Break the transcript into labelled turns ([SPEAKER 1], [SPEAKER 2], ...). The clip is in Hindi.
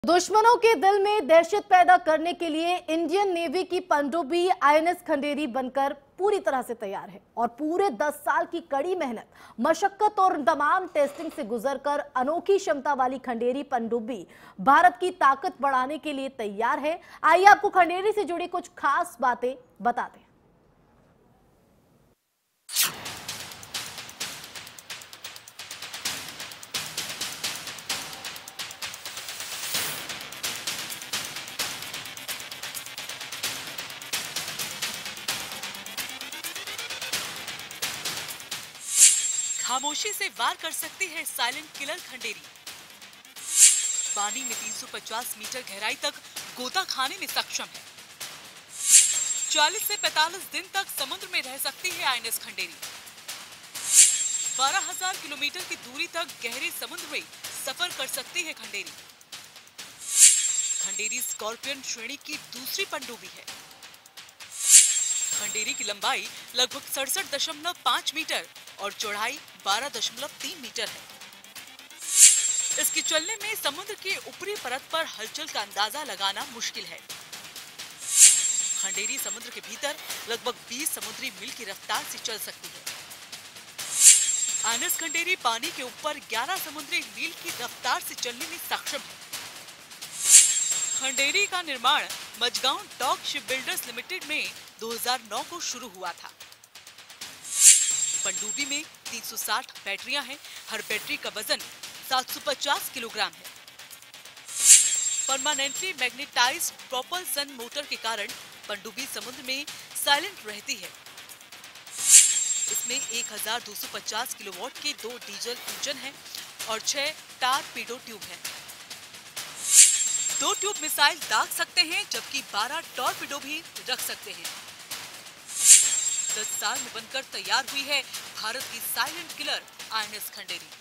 [SPEAKER 1] दुश्मनों के दिल में दहशत पैदा करने के लिए इंडियन नेवी की पनडुब्बी आईएनएस खंडेरी बनकर पूरी तरह से तैयार है और पूरे 10 साल की कड़ी मेहनत, मशक्कत और तमाम टेस्टिंग से गुजरकर अनोखी क्षमता वाली खंडेरी पनडुब्बी भारत की ताकत बढ़ाने के लिए तैयार है। आइए आपको खंडेरी से जुड़ी कुछ खास बातें बताते हैं।
[SPEAKER 2] खामोशी से वार कर सकती है साइलेंट किलर खंडेरी। पानी में 350 मीटर गहराई तक गोता खाने में सक्षम है। 40 से 45 दिन तक समुद्र में रह सकती है आईएनएस खंडेरी। 12,000 किलोमीटर की दूरी तक गहरे समुद्र में सफर कर सकती है खंडेरी। खंडेरी स्कॉर्पियन श्रेणी की दूसरी पनडुब्बी है। खंडेरी की लंबाई लगभग 67.5 मीटर और चौड़ाई 12.3 मीटर है। इसके चलने में समुद्र की ऊपरी परत पर हलचल का अंदाजा लगाना मुश्किल है। खंडेरी समुद्र के भीतर लगभग 20 समुद्री मील की रफ्तार से चल सकती है। आईएनएस खंडेरी पानी के ऊपर 11 समुद्री मील की रफ्तार से चलने में सक्षम है। खंडेरी का निर्माण Mazagon dock ship builders limited में 2009 को शुरू हुआ था। पनडुब्बी में 360 बैटरियां हैं। हर बैटरी का वजन 750 किलोग्राम है। परमानेंटली मैग्नेटाइज्ड प्रोपल्सन मोटर के कारण पनडुब्बी समुद्र में साइलेंट रहती है। इसमें 1250 किलोवाट के 2 डीजल इंजन हैं और 6 टारपीडो ट्यूब हैं। 2 ट्यूब मिसाइल दाग सकते हैं, जबकि 12 टॉर्पीडो भी रख सकते हैं। 10 साल में बनकर तैयार हुई है भारत की साइलेंट किलर आईएनएस खंडेरी।